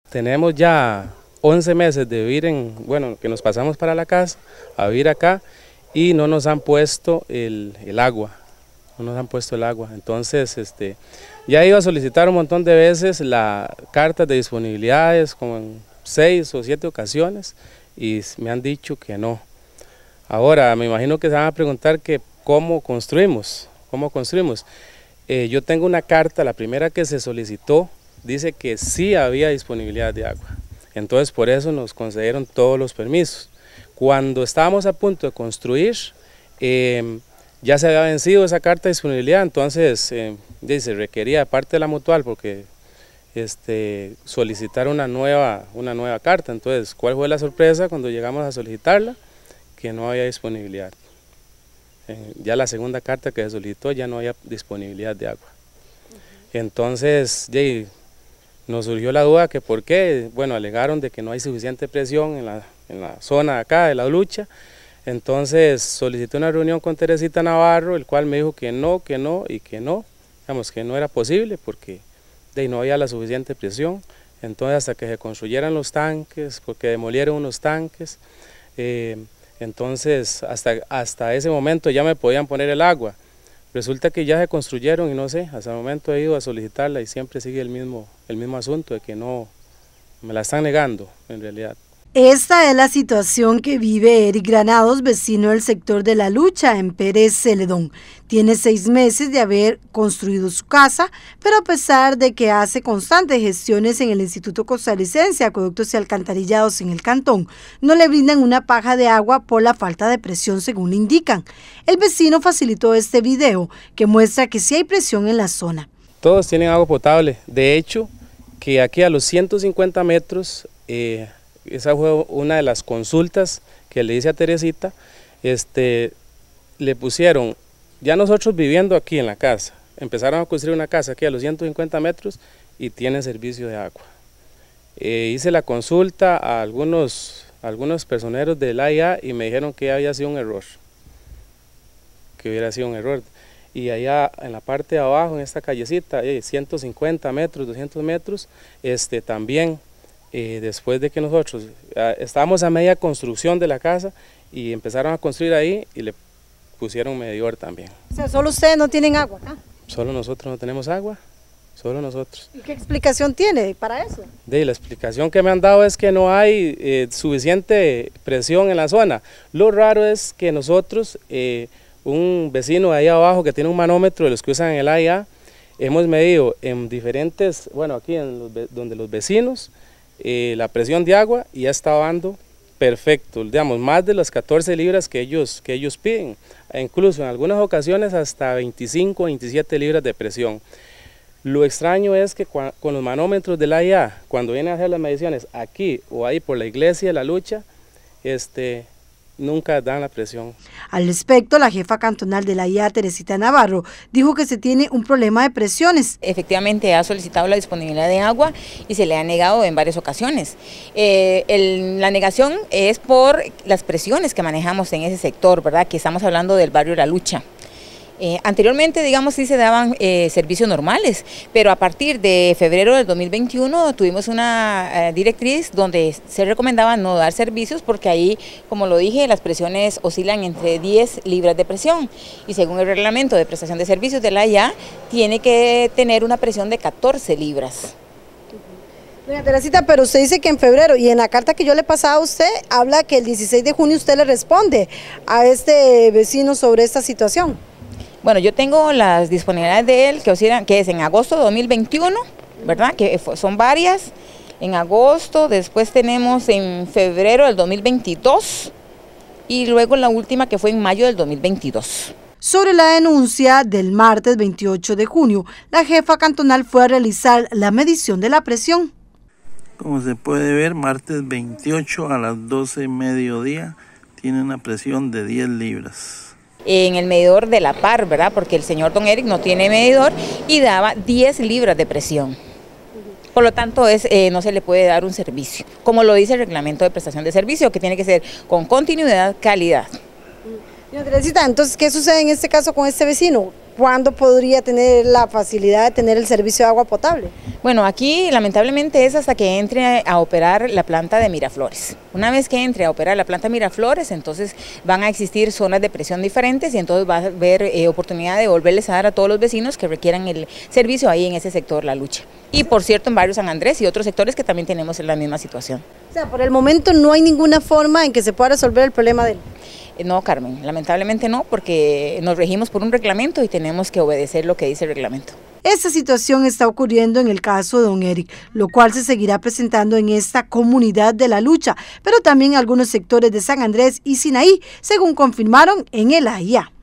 Tenemos ya 11 meses de vivir que nos pasamos para la casa, a vivir acá, y no nos han puesto el agua, no nos han puesto el agua. Entonces, ya iba a solicitar un montón de veces la carta de disponibilidades, como en 6 o 7 ocasiones, y me han dicho que no. Ahora, me imagino que se van a preguntar que cómo construimos. Yo tengo una carta, la primera que se solicitó, dice que sí había disponibilidad de agua. Entonces, por eso nos concedieron todos los permisos. Cuando estábamos a punto de construir, ya se había vencido esa carta de disponibilidad, entonces se requería de parte de la mutual porque solicitar una nueva carta. Entonces, ¿cuál fue la sorpresa cuando llegamos a solicitarla? Que no había disponibilidad. Ya la segunda carta que se solicitó ya no había disponibilidad de agua. Entonces, nos surgió la duda que por qué. Bueno, alegaron de que no hay suficiente presión en la zona de acá de la lucha. Entonces solicité una reunión con Teresita Navarro, el cual me dijo que no, digamos que no era posible porque no había la suficiente presión. Entonces, hasta que se construyeran los tanques, porque demolieron unos tanques, entonces hasta ese momento ya me podían poner el agua. Resulta que ya se construyeron y no sé, hasta el momento he ido a solicitarla y siempre sigue el mismo asunto de que no, me la están negando en realidad. Esta es la situación que vive Eric Granados, vecino del sector de La Lucha, en Pérez Celedón. Tiene 6 meses de haber construido su casa, pero a pesar de que hace constantes gestiones en el Instituto Costarricense de Acueductos y Alcantarillados en el cantón, no le brindan una paja de agua por la falta de presión, según le indican. El vecino facilitó este video que muestra que sí hay presión en la zona. Todos tienen agua potable. De hecho, que aquí a los 150 metros... esa fue una de las consultas que le hice a Teresita, le pusieron, ya nosotros viviendo aquí en la casa, empezaron a construir una casa aquí a los 150 metros y tienen servicio de agua. Hice la consulta a algunos personeros del AIA y me dijeron que había sido un error, que hubiera sido un error. Y allá en la parte de abajo, en esta callecita, 150 metros, 200 metros, también, después de que nosotros estábamos a media construcción de la casa y empezaron a construir ahí y le pusieron medidor también. O sea, ¿solo ustedes no tienen agua acá? Solo nosotros no tenemos agua, solo nosotros. ¿Y qué explicación tiene para eso? La explicación que me han dado es que no hay suficiente presión en la zona. Lo raro es que nosotros, un vecino de ahí abajo que tiene un manómetro de los que usan en el AIA, hemos medido en diferentes, bueno, aquí donde los vecinos, la presión de agua y ya está dando perfecto, digamos, más de las 14 libras que ellos piden, e incluso en algunas ocasiones hasta 25 o 27 libras de presión. Lo extraño es que con los manómetros del AIA, cuando vienen a hacer las mediciones aquí o ahí por la iglesia de La Lucha, nunca dan la presión. Al respecto, la jefa cantonal de la IA, Teresita Navarro, dijo que se tiene un problema de presiones. Efectivamente ha solicitado la disponibilidad de agua y se le ha negado en varias ocasiones. La negación es por las presiones que manejamos en ese sector, ¿verdad? Que estamos hablando del barrio La Lucha. Anteriormente, digamos, sí se daban servicios normales, pero a partir de febrero del 2021 tuvimos una directriz donde se recomendaba no dar servicios porque ahí, como lo dije, las presiones oscilan entre 10 libras de presión y según el reglamento de prestación de servicios de la IA, tiene que tener una presión de 14 libras. Doña Teresita, pero usted dice que en febrero, y en la carta que yo le pasaba a usted, habla que el 16 de junio usted le responde a este vecino sobre esta situación. Bueno, yo tengo las disponibilidades de él que oscilan, que es en agosto de 2021, ¿verdad? Que son varias. En agosto, después tenemos en febrero del 2022 y luego la última que fue en mayo del 2022. Sobre la denuncia del martes 28 de junio, la jefa cantonal fue a realizar la medición de la presión. Como se puede ver, martes 28 a las 12 mediodía tiene una presión de 10 libras. En el medidor de la par, ¿verdad? Porque el señor don Eric no tiene medidor y daba 10 libras de presión. Por lo tanto, no se le puede dar un servicio, como lo dice el reglamento de prestación de servicio, que tiene que ser con continuidad, calidad. Doña Teresita, entonces, ¿qué sucede en este caso con este vecino? ¿cuándo podría tener la facilidad de tener el servicio de agua potable? Bueno, aquí lamentablemente es hasta que entre a operar la planta de Miraflores. Una vez que entre a operar la planta Miraflores, entonces van a existir zonas de presión diferentes y entonces va a haber oportunidad de volverles a dar a todos los vecinos que requieran el servicio ahí en ese sector La Lucha. Y por cierto en Barrio San Andrés y otros sectores que también tenemos en la misma situación. O sea, por el momento no hay ninguna forma en que se pueda resolver el problema de él. No, Carmen, lamentablemente no, porque nos regimos por un reglamento y tenemos que obedecer lo que dice el reglamento. Esta situación está ocurriendo en el caso de don Eric, lo cual se seguirá presentando en esta comunidad de La Lucha, pero también en algunos sectores de San Andrés y Sinaí, según confirmaron en el AIA.